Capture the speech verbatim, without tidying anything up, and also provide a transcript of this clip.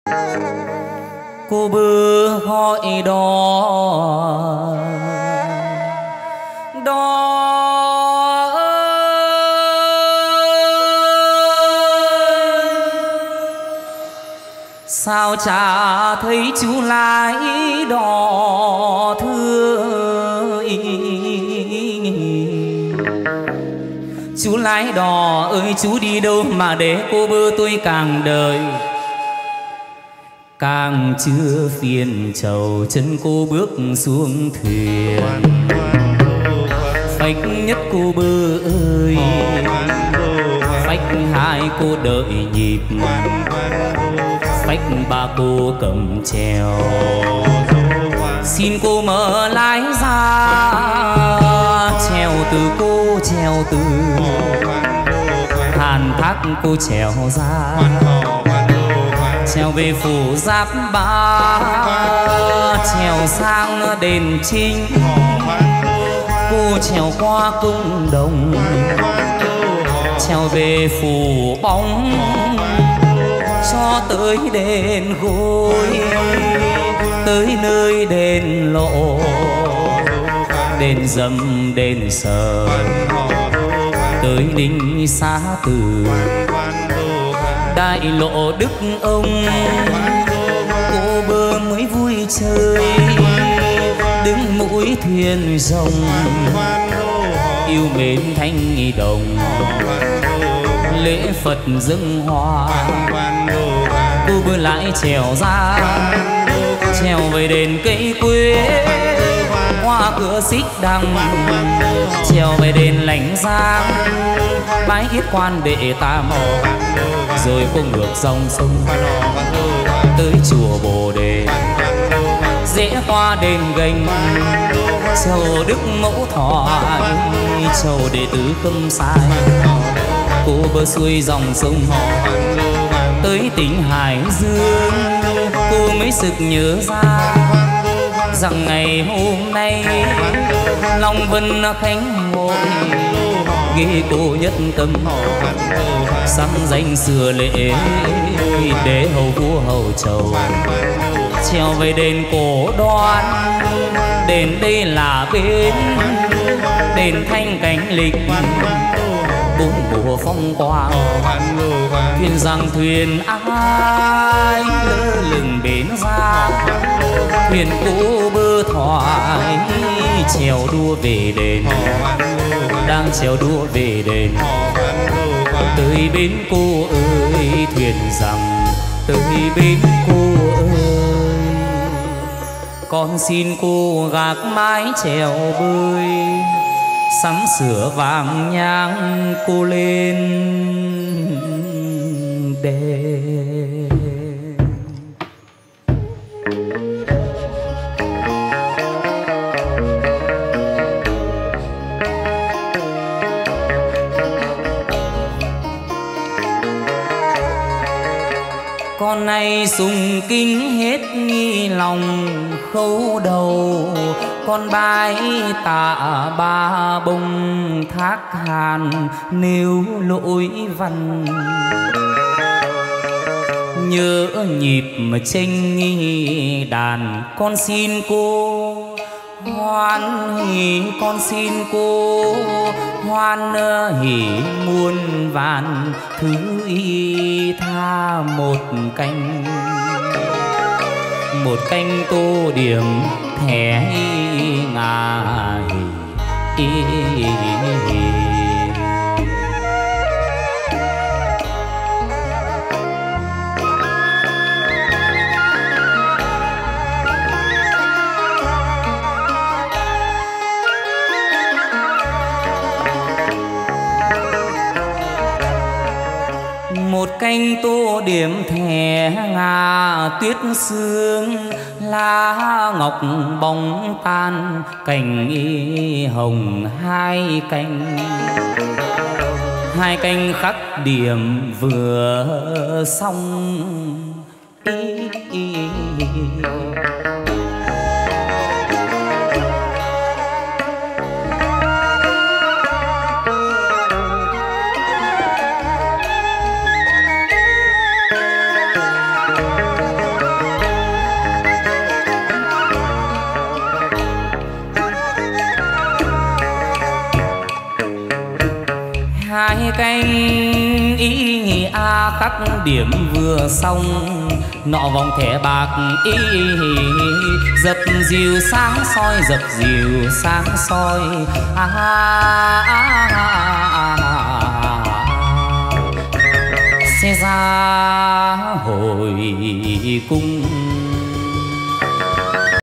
Cô bơ gọi đò đò sao chả thấy chú lái đò thưa ý. Chú lái đò ơi chú đi đâu mà để cô bơ tôi càng đời càng chưa phiền trầu chân cô bước xuống thuyền. Phách nhất cô bơ ơi phách hai cô đợi nhịp phách ba cô cầm chèo xin cô mở lái ra chèo từ cô chèo từ Hàn Thác cô chèo ra chèo về phủ Giáp Bá chèo sang đền Trinh cô chèo qua cung đồng chèo về phủ Bóng cho tới đền Gối tới nơi đền Lộ đền Dầm đền Sờn tới Ninh Xá Từ Đại Lộ Đức Ông cô bơ mới vui chơi đứng mũi thuyền rồng yêu mến thanh đồng lễ Phật dâng hoa cô bơ lại trèo ra trèo về đền Cây Quế qua cửa Xích Đằng trèo về đền Lãnh Giang bái yết quan Đệ Tam rồi cô ngược dòng sông tới chùa Bồ Đề rẽ qua đền Gành chầu Đức Mẫu Thoại chầu Đệ Tử Khâm Sai cô bơ xuôi dòng sông tới tỉnh Hải Dương cô mới sực nhớ ra rằng ngày hôm nay Long Vân Khánh Hội ghi cô nhất tâm sắm danh xưa lễ để hầu vua hầu trầu trèo về đền Cổ Đoan đền đây là bến đền Thanh Cảnh Lịch bốn mùa phong quang thuyền rằng thuyền ai lơ lửng bến ra thuyền cũ bơ thoại chèo đua về đền đang chèo đua về đền tới bến cô ơi thuyền rằng tới bến cô ơi con xin cô gác mái chèo bơi sắm sửa vàng nhang cô lên đền. Con nay sùng kính hết nghi lòng khấu đầu con bái tạ ba bông Thác Hàn nếu lỗi văn nhớ nhịp mà tranh nghi đàn con xin cô hoan hỉ con xin cô hoan hỉ muôn vàn thứ y tha một canh một canh tô điểm thẻ ngà hỉ một canh tô điểm thẻ ngà tuyết sương lá ngọc bóng tan cành y hồng hai canh hai canh khắc điểm vừa xong ý, ý, ý. hai cánh ý a khắc điểm vừa xong nọ vòng thẻ bạc ý dập dìu sáng soi dập dìu sáng soi a à, à, à, à. Xe ra hồi cung